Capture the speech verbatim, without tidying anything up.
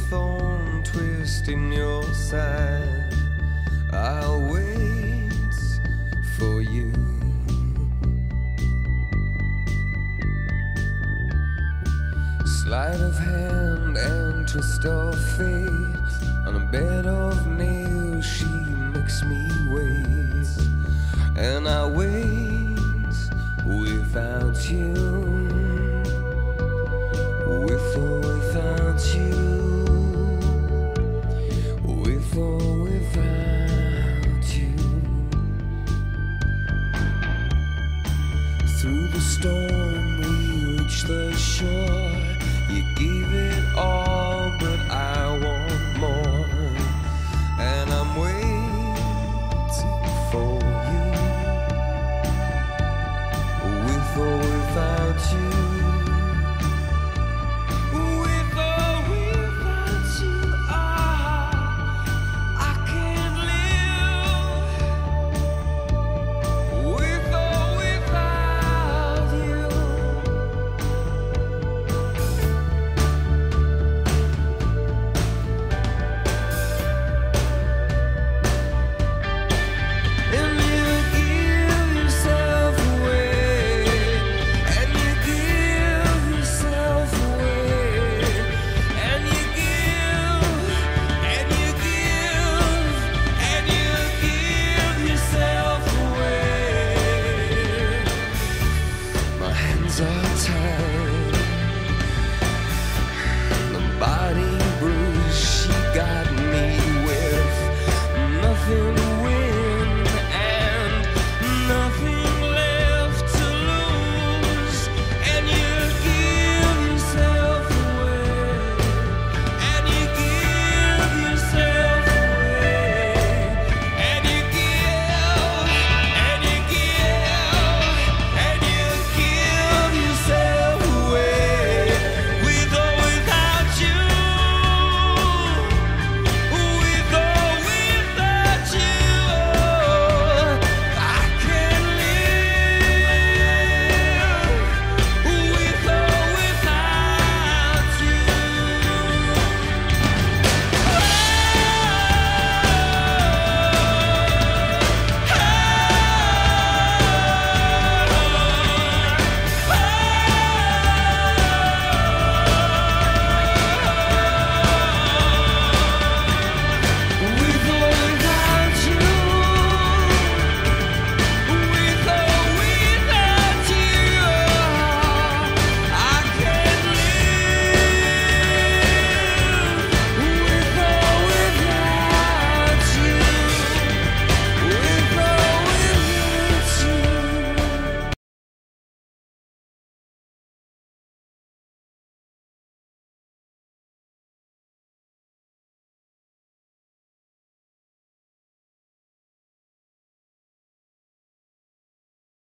thorn twist in your side. I'll wait for you. Sleight of hand and twist of fate. On a bed of nails she makes me wait. And I wait without you. With or without you. With or without you. Through the storm we reach the shore. You gave it all.